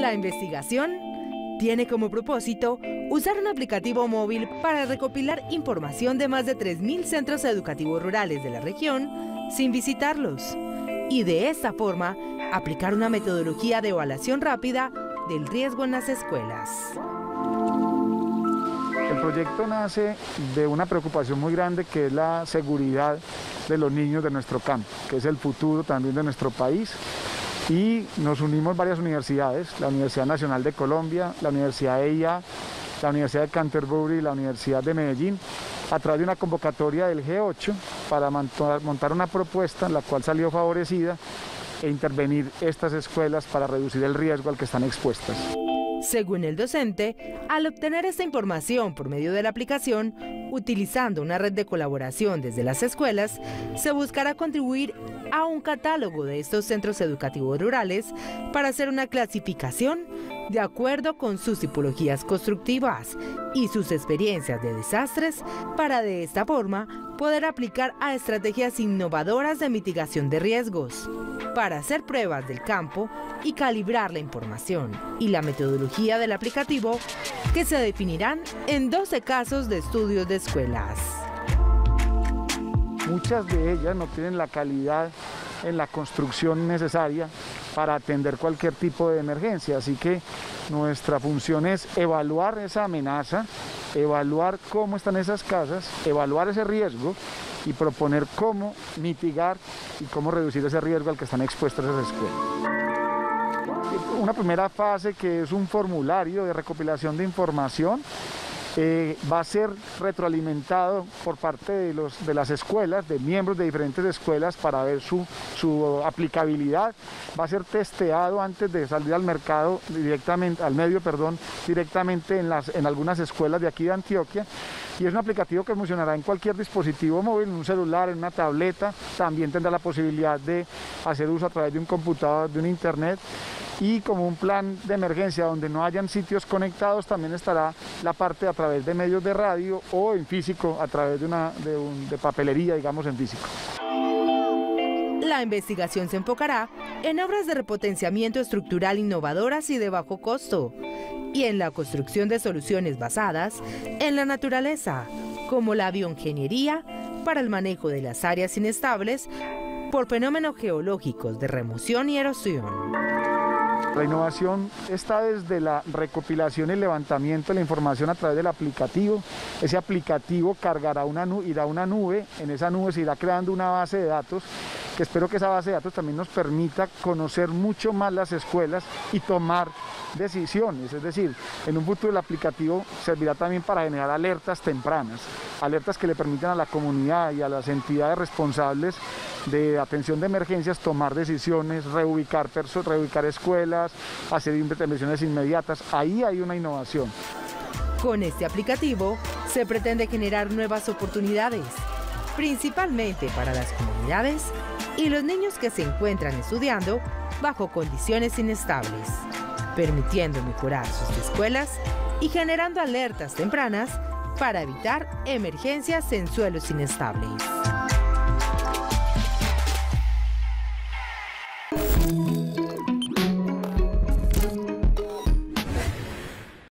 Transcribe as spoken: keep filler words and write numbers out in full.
La investigación tiene como propósito usar un aplicativo móvil para recopilar información de más de tres mil centros educativos rurales de la región sin visitarlos y de esta forma aplicar una metodología de evaluación rápida del riesgo en las escuelas. El proyecto nace de una preocupación muy grande que es la seguridad de los niños de nuestro campo, que es el futuro también de nuestro país. Y nos unimos varias universidades, la Universidad Nacional de Colombia, la Universidad E I A, la Universidad de Canterbury y la Universidad de Medellín, a través de una convocatoria del G ocho para montar una propuesta en la cual salió favorecida e intervenir estas escuelas para reducir el riesgo al que están expuestas. Según el docente, al obtener esta información por medio de la aplicación, utilizando una red de colaboración desde las escuelas, se buscará contribuir a un catálogo de estos centros educativos rurales para hacer una clasificación de acuerdo con sus tipologías constructivas y sus experiencias de desastres, para de esta forma poder aplicar a estrategias innovadoras de mitigación de riesgos, para hacer pruebas del campo y calibrar la información y la metodología del aplicativo que se definirán en doce casos de estudios de escuelas. Muchas de ellas no tienen la calidad en la construcción necesaria para atender cualquier tipo de emergencia, así que nuestra función es evaluar esa amenaza, evaluar cómo están esas casas, evaluar ese riesgo y proponer cómo mitigar y cómo reducir ese riesgo al que están expuestas esas escuelas. Una primera fase, que es un formulario de recopilación de información, Eh, va a ser retroalimentado por parte de, los, de las escuelas, de miembros de diferentes escuelas, para ver su, su aplicabilidad. Va a ser testeado antes de salir al mercado directamente, al medio, perdón, directamente en, las, en algunas escuelas de aquí de Antioquia. Y es un aplicativo que funcionará en cualquier dispositivo móvil, en un celular, en una tableta. También tendrá la posibilidad de hacer uso a través de un computador, de un internet. Y como un plan de emergencia donde no hayan sitios conectados, también estará la parte a través de medios de radio o en físico, a través de, una, de, un, de papelería, digamos, en físico. La investigación se enfocará en obras de repotenciamiento estructural innovadoras y de bajo costo, y en la construcción de soluciones basadas en la naturaleza, como la bioingeniería para el manejo de las áreas inestables por fenómenos geológicos de remoción y erosión. La innovación está desde la recopilación y levantamiento de la información a través del aplicativo. Ese aplicativo cargará una nube, irá a una nube, en esa nube se irá creando una base de datos, que espero que esa base de datos también nos permita conocer mucho más las escuelas y tomar decisiones. Es decir, en un futuro el aplicativo servirá también para generar alertas tempranas, alertas que le permitan a la comunidad y a las entidades responsables de atención de emergencias tomar decisiones, reubicar, reubicar escuelas, hacer intervenciones inmediatas. Ahí hay una innovación. Con este aplicativo se pretende generar nuevas oportunidades, principalmente para las comunidades y los niños que se encuentran estudiando bajo condiciones inestables, permitiendo mejorar sus escuelas y generando alertas tempranas para evitar emergencias en suelos inestables.